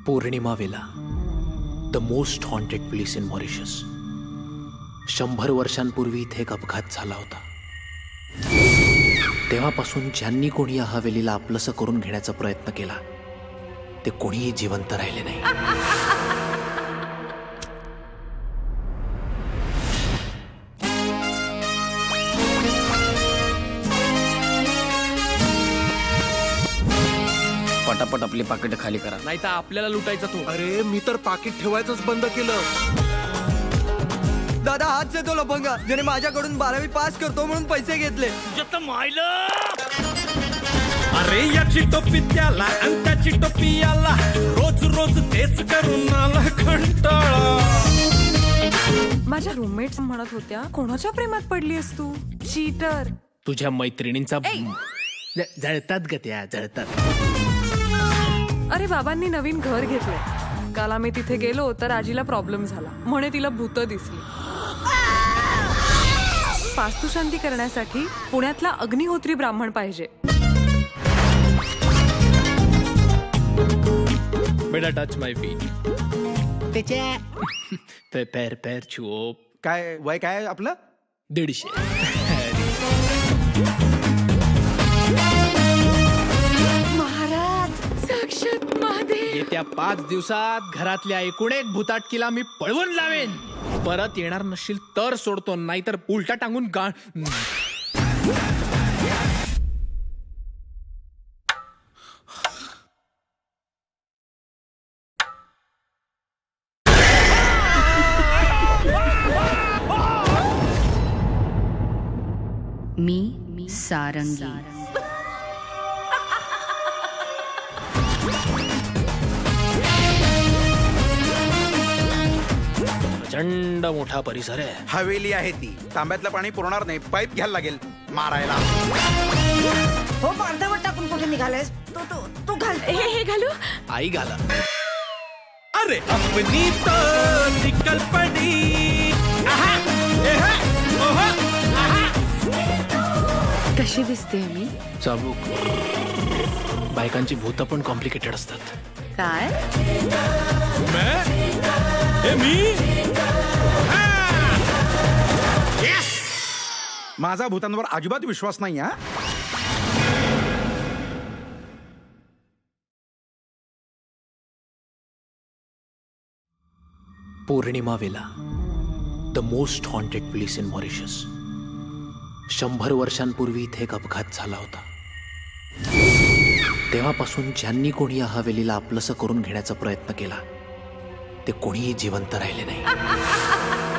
पौर्णिमा वेला, the most haunted place in Mauritius. 100 वर्षांपूर्वी इथे एक अपघात झाला होता. तेव्हापासून ज्यांनी कोणी या हवेलीला आपलंसं करून घेण्याचा प्रयत्न केला ते कोणीही जिवंत राहिले नाही. पटापट आपली पाकिट खाली करा, नाही तर आपल्याला लुटायचा तो. अरे मी तर पाकिट ठेवायचंच बंद केलं. दादा हाच से तो लफंगा ज्याने माझ्याकडून 12वी पास करतो म्हणून पैसे घेतले. अरे याची टोपी त्याला आणि त्याची टोपी याला, रोज रोज तेच करून आला कंटाळा. माझ्या रूममेट्स म्हणत होत्या कोणाच्या प्रेमात पडलीस तू, चीटर. तुझ्या मैत्रिणींचा जळतात ग त्या, जळतात. अरे बाबांनी नवीन घर घेतलंय. काल आम्ही तिथे गेलो तर आजीला प्रॉब्लेम झाला, म्हणे तिला भूत दिसली. वास्तुशांती करण्यासाठी पुण्यातला अग्निहोत्री ब्राह्मण पाहिजे. बेटा टच माय फीट. पैर पैर छुओ. काय वय काय आपलं? 150. महाराज साक्षात महादेव. येत्या 5 दिवसात घरातल्या एकूण एक भूताटकीला मी पळवून लावेन. परत येणार नसशील तर सोडतो, नाहीतर उलटा टांगून गा. मी सारंगी. प्रचंड मोठा परिसर आहे. हवेली आहे ती. तांब्यातलं पाणी पुरणार नाही, पाईप घ्यायला लागेल मारायला. हो अर्धवट टाकून कुठे निघालायस? तू घाल. हे घालू. आई घाला. अरे अपनी तो निकल पडी. कशी दिसते मी? चाबूक. बायकांची भूत पण कॉम्प्लिकेटेड असतात. काय? माझा भूतांवर अजिबात विश्वास नाही. हा पौर्णिमा वेला, the most haunted place in Mauritius. 100 वर्षांपूर्वी इथे एक अपघात झाला होता. तेव्हापासून ज्यांनी कोणी या हवेलीला आपलंसं करून घेण्याचा प्रयत्न केला ते कोणीही जिवंत राहिले नाही.